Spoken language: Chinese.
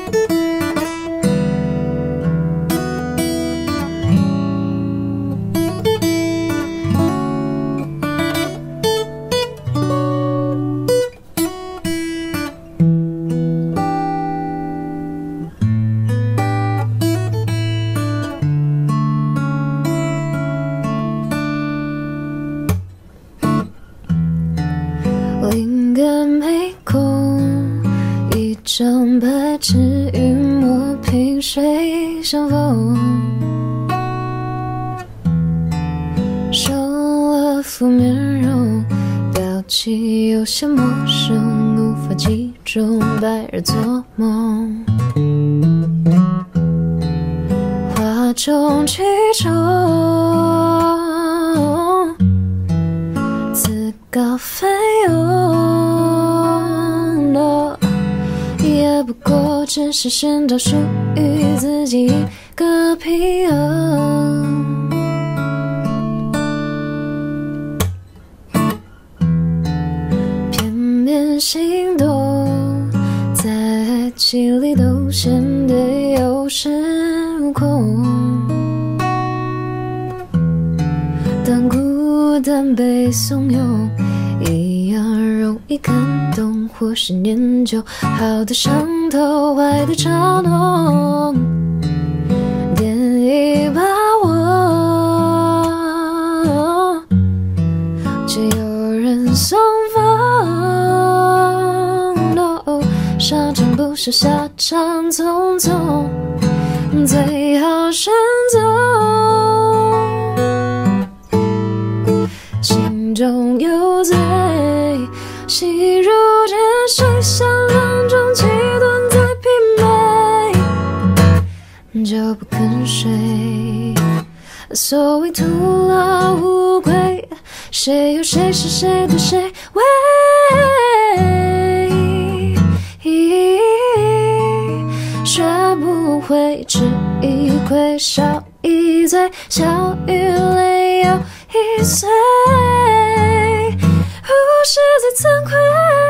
灵感没空，一张白纸与墨萍水相逢，瘦了副面容，表情有些陌生，无法集中，白日做梦，哗众取宠，自告奋勇。也不过只是寻找属于自己一个平衡，片面心动，在爱情里都显得有恃无恐。当孤单被怂恿，一样容易感动，或是念旧，好的伤透，坏的嘲弄，点一把我，就有人送风。No， 上场不是下场匆匆，最好慎重。心中有罪，细如浅水，想两种极端再媲美，就不肯睡。所谓徒劳无归，谁有谁是谁对谁为？学不会吃一亏，少一醉，笑与泪又一岁，无是在惭愧。